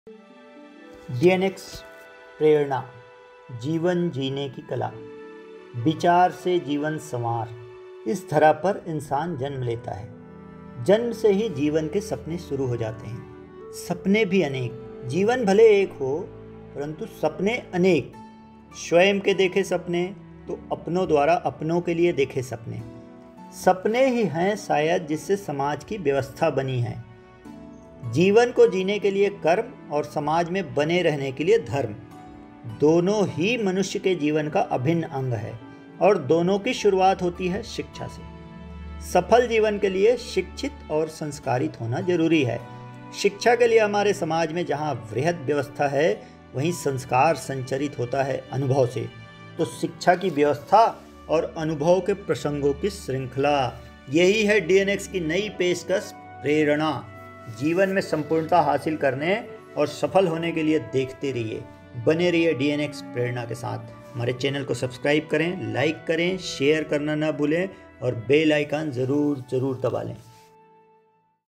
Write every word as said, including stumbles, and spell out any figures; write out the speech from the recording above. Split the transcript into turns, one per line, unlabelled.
DNX प्रेरणा, जीवन जीने की कला, विचार से जीवन संवार। इस धरा पर इंसान जन्म लेता है। जन्म से ही जीवन के सपने शुरू हो जाते हैं। सपने भी अनेक, जीवन भले एक हो परंतु सपने अनेक। स्वयं के देखे सपने तो अपनों द्वारा अपनों के लिए देखे सपने। सपने ही हैं शायद जिससे समाज की व्यवस्था बनी है। जीवन को जीने के लिए कर्म और समाज में बने रहने के लिए धर्म, दोनों ही मनुष्य के जीवन का अभिन्न अंग है और दोनों की शुरुआत होती है शिक्षा से। सफल जीवन के लिए शिक्षित और संस्कारित होना जरूरी है। शिक्षा के लिए हमारे समाज में जहाँ वृहद व्यवस्था है वहीं संस्कार संचरित होता है अनुभव से। तो शिक्षा की व्यवस्था और अनुभव के प्रसंगों की श्रृंखला, यही है डीएनएक्स की नई पेशकश प्रेरणा। जीवन में संपूर्णता हासिल करने और सफल होने के लिए देखते रहिए, बने रहिए डीएनएक्स प्रेरणा के साथ। हमारे चैनल को सब्सक्राइब करें, लाइक करें, शेयर करना ना भूलें और बेल आइकन ज़रूर ज़रूर दबा लें।